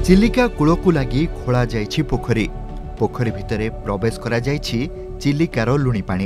चिलिका कूलकू लगी खोला जाइछि पोखरी पोखरी भितरे प्रवेश करा जाइछि चिलिकार लुणी पानी।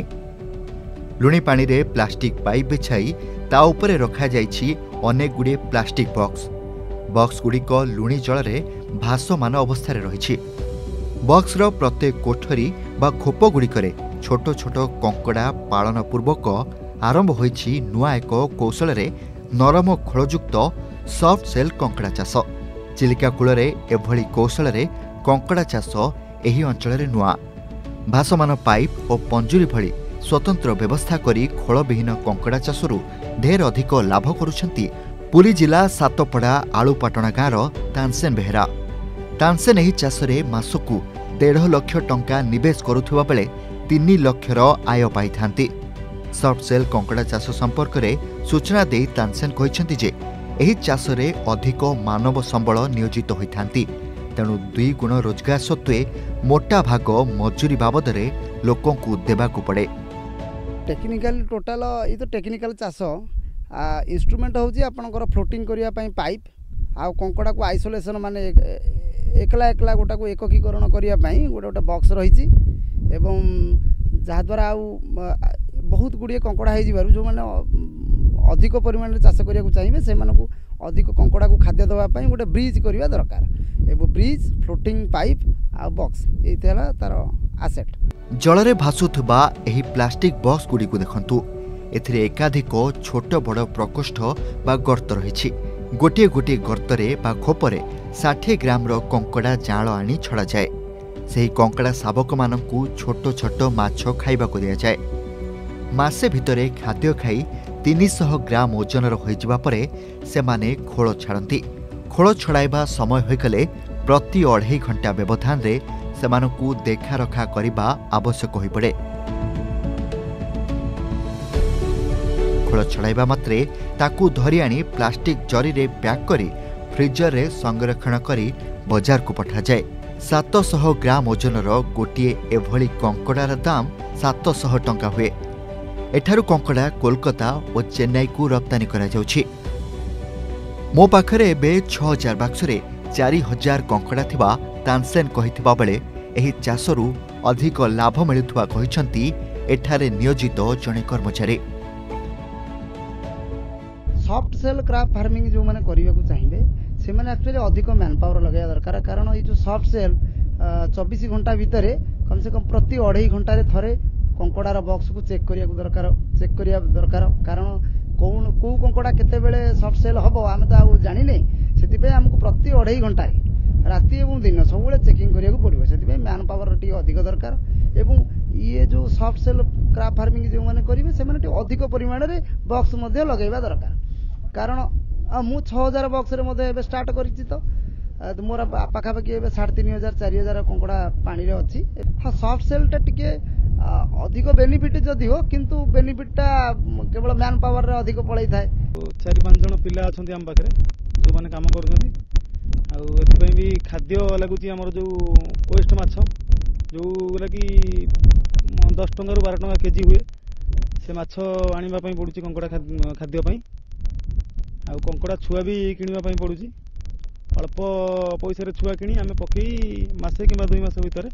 लुणी पानी रे प्लास्टिक पाइप बिछाई ता उपरे रखा जाइछि अनेक गुड़े प्लास्टिक बॉक्स गुड़िक लुणी जल रे भासमान अवस्था रही। बॉक्स रो प्रत्येक कोठरी बा खोप गुड़िकरे छोट छोट कंकड़ा पालन पूर्वक आरंभ होइछि नुआ एक कौशल रे नरम खोलयुक्त सॉफ्ट सेल कंकड़ा चाष। चिलिका कूल एभली कौशल रे कंकड़ा चाष एही अंचल रे नुआ। भासमान पाइप और पंजुरी भली स्वतंत्र व्यवस्था करी खोलविहीन कंकड़ा चाषरू ढेर अधिक लाभ करुछंती पुरी जिला सातपड़ा आलुपाटଣା गाँव तानसेन बेहेरा। तानसेन एही चाषरे मासकू 1.5 लाख टंका निवेश करुथुवा बेले 3 लाखर आय पाइथांती। सॉफ्ट सेल कंकड़ा चाष संपर्क में सूचना दे तानसेन कहिसेंती जे एही चाषरे अधिक मानव संबल नियोजित होइथांती, तेणु 2 गुण रोजगार सत्वे मोटा भाग मजूरी बाबद लोकंकु देबाकू पड़े। टेक्निकल टोटाल ये तो टेक्निकल चाष इंस्ट्रूमेंट होची आपनकर फ्लोटिंग करिया पई पाइप आ कंकड़ा को आइसोलेशन माने एकला एकला गोटा को एककीकरण करिया पई गोटे बॉक्स रही एवं जहा द्वारा बहुत गुड़िए कंकड़ा हो जिबारु जो माने अधिक परिमाण में चाष करिया को चाहिए से मानकु अधिक कंकड़ा को खाद्य देवा पई गोटे ब्रिज करिया दरकार। एवं ब्रिज फ्लोटिंग पाइप आ बॉक्स एतेला तार एसेट। जलरे भासुथबा एही प्लास्टिक बॉक्स गुडी को देखंतु। एथिरे एकाधिक छोट बड़ प्रकोष्ठ बा गर्त रही। गोटे गोटे गर्तरे बा खोपरे 60 ग्राम रो कंकड़ा जाल आनी छड़ा जाए। सेही कंकड़ा शावक मानकु छोट छोट माछ खाइबा को दिया जाए। मासे भितरे खाद्य खाई 300 ग्राम ओजनर होइजिबा परे सेमाने खोल छाड़ती। खोल छड़ाइबा समय होइगले प्रति 2.5 घंटा व्यवधान रे सेमानकु देखा रखा करिबा आवश्यक होई पड़े। खोल छड़ाइबा मात्रे ताकू धरी आनी प्लास्टिक जरी रे पैक करी फ्रीजर रे संरक्षण करी बाजार को पठा जाए। 700 ग्राम ओजनर गोटिए एभली कंकड़ार दाम 700 टंका हुए। एठारु कंकड़ा कोलकाता और चेन्नई को रप्तानी करा जाउछि। मो पाखरे एबे 6000 बाक्सरे 4000 कंकड़ा थिबा तानसेन कहिथिबा बेले एही चाषरू अधिक लाभ मिलुथुवा कहिसंती एठारे नियोजित जणे कर्मचारी। सॉफ्ट सेल क्राफ्ट फार्मिंग जो माने करिया को चाहिए से माने एक्चुअली अधिक मैन पावर लगाया दरकार। कारण ये जो सॉफ्ट सेल 24 घंटा भितर कम से कम प्रति 2.5 घंटा रे थरे कंकड़ार बॉक्स को चेक करिया दरकार। कारण कौन को कंकड़ा केते बेले सॉफ्ट सेल हबो आमे तो जानि नै। सेति पे हमको प्रति 2.5 घंटा राति एवं दिन सबुले चेकिंग करिया को पड़िबो। सेति पे मैन पावर टी अधिक दरकार। एवं ये जो सॉफ्ट सेल क्राफ्ट फार्मिंग जो माने करिवे से माने अधिक परिमाण रे बॉक्स मध्ये लगाइबा दरकार। कारण मु 6000 बॉक्स रे मध्ये एबे स्टार्ट करिछि तो मोर पाखापाखि एबे 3500 4000 कंकड़ा पानी रे अछि। हां सॉफ्ट सेल टा टिके अधिक बेनिफिट जदि हो किंतु बेनिफिटा केवल मैन पावर रे अधिक पळै थाए। 4-5 जण पिला अछंती हम पाखरे जो माने काम करछंती आ एथि पई भी खाद्य लागुची हमर जो वेस्ट माछ जो लगी 10 टंका रु 12 टंका केजी हुए से माछ आनिबा पई पडुची कंकड़ा खाद्य पई आ कंकड़ा छुआ भी किनिबा पई पडुची। अल्प पैसा रे छुआ किनी आमे पकई मासे किबा 2 मास भीतर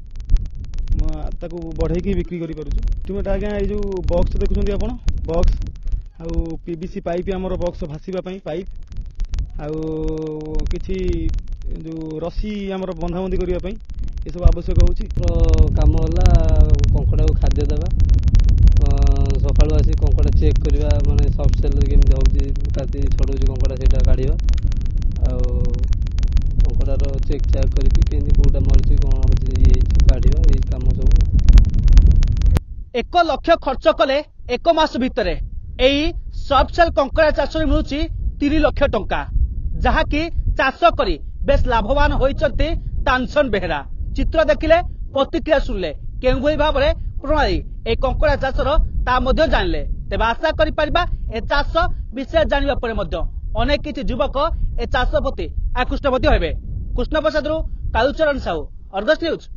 ताकू बढ़े की बिक्री करि पारुछु। तुमेटा आज्ञा ए जो बॉक्स देखुछंती आपण बॉक्स आ पीवीसी पाइप हमर बॉक्स भासीबा पई पाइप आ किछि जो रस्सी हमर बंधाबंदी करिया पई ए सब आवश्यक होउची। काम होला कंकड़ा को खाद्य देबा सकाळु आसी कंकड़ा चेक करबा माने सॉफ्ट सेल केमि होउची काती छडुची कंकड़ा सेटा काढिबा आ कंकड़ा रो चेक चेक करके केनि कोटा मरची कोन ये काढिबा ए काम सब 1 लाख खर्च कले 1 मास भितरे एई सॉफ्ट सेल कंकड़ा चाष मिलुची 3 लाख टंका, जहा कि चाष करी बेस लाभवान होइचंती तानसेन बेहेरा। चित्र देखिले प्रतिक्रिया सुनले केउ भई भाबरे प्रणाली ए कंकड़ा चाषर ता मध्ये जानले। तेबे आशा करि परिबा ए चाष विषय जानिबा परे मध्ये अनेक किछि युवक ए चाष प्रति आकृष्ट मध्ये हेबे। कृष्ण प्रसाद रु कालुचरण साहू, अर्गस न्यूज।